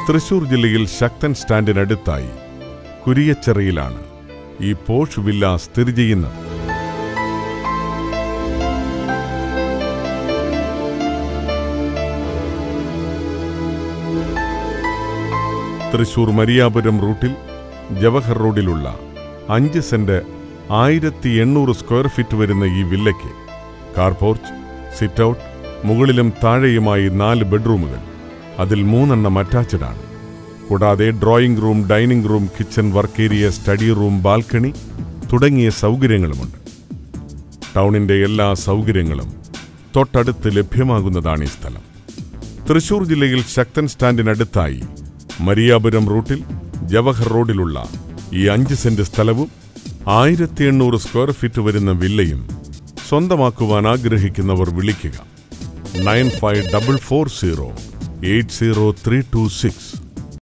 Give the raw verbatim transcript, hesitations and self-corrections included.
തൃശൂർ ജില്ലയിൽ ശക്തൻ സ്റ്റാൻഡിനടുത്തായി കുരിയച്ചിറയിലാണ് ഈ posh villa സ്ഥിതി ചെയ്യുന്നത്. തൃശൂർ മരിയാപുരം റൂട്ടിൽ ജവഹർ റോഡിലുള്ള അഞ്ച് സെന്റ് ആയിരത്തി എണ്ണൂറ് സ്ക്വയർ ഫീറ്റ് വരുന്ന ഈ വില്ലയ്ക്ക് കാർ പോർച്ച്, സിറ്റ് ഔട്ട്, മുകളിലും താഴെയുമായി നാല് ബെഡ്റൂമുകൾ, അതിൽ മൂന്നെണ്ണം അറ്റാച്ച്ഡാണ്. കൂടാതെ drawing room, dining room, kitchen, work area, study room, balcony തുടങ്ങിയ സൗകര്യങ്ങളുമുണ്ട്. ടൗണിൻ്റെ എല്ലാ സൗകര്യങ്ങളും തൊട്ടടുത്ത് ലഭ്യമാകുന്നതാണ് ഈ സ്ഥലം. തൃശൂർ ജില്ലയിൽ ശക്തൻ സ്റ്റാൻഡിനടുത്തായി മരിയാപുരം റൂട്ടിൽ ജവഹർ റോഡിലുള്ള ഈ അഞ്ച് സെന്റ് സ്ഥലവും ആയിരത്തി എണ്ണൂറ് സ്ക്വയർ ഫീറ്റ് വരുന്ന വില്ലയും സ്വന്തമാക്കുവാൻ ആഗ്രഹിക്കുന്നവർ വിളിക്കുക nine five double four zero eight zero three two six.